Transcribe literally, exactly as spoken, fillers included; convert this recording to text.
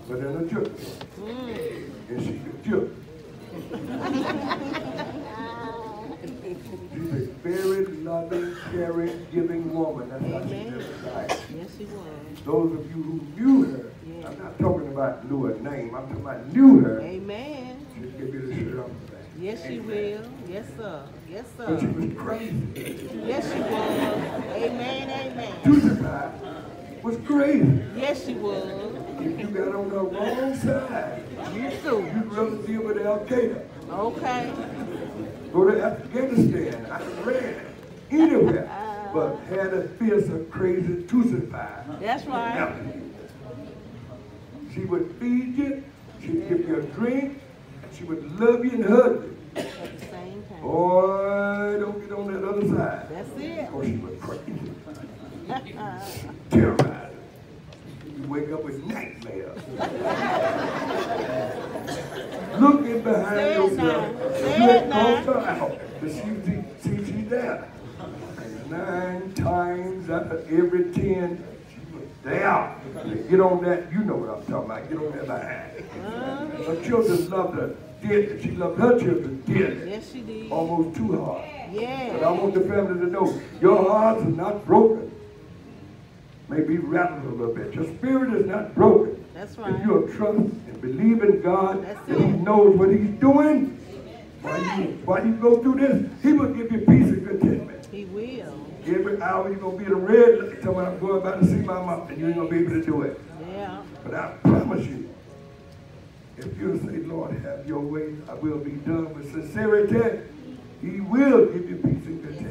but in a church. Mm. And she could jump. She's a very loving, caring, giving woman. That's how she lived life. Yes, she was. Those of you who knew her, yeah. I'm not talking about knew her name, I'm talking about knew her. Amen. She'll give you the shirt off the back. Yes, she Amen. will. Yes, sir. Yes, sir. But she was crazy. Yes, she was. Amen, amen. Tuesday was crazy. Yes, she was. If you got on the wrong side, you too. You'd rather deal with Al Qaeda. Okay. Go to Afghanistan, Iran, anywhere, but had a fierce of crazy Tuesday. That's right. Now, she would feed you, she'd give you a drink, she would love you and hug you. At the same time. Boy, don't get on that other side. That's it. Or she was crazy. Terrorizing. You wake up with nightmares. Looking behind Say yourself. Say you it called her out to see, see, see she's there. And nine times out of every ten, she was there. Get on that, you know what I'm talking about. Get on that behind. Uh, her children loved her dearly. She loved her children dearly. Yes, she did. Almost too hard. Yeah. But I want the family to know, your hearts are not broken. Maybe rattled a little bit. Your spirit is not broken. That's right. If you'll trust and believe in God, That's that it. He knows what He's doing, while you, while you go through this, He will give you peace and contentment. He will. Every hour you're going to be in a red light, tell me I'm going about to see my mom, and you ain't going to be able to do it. Yeah. But I promise you, if you'll say, Lord, have your way, I will be done with sincerity, He will give you peace and contentment.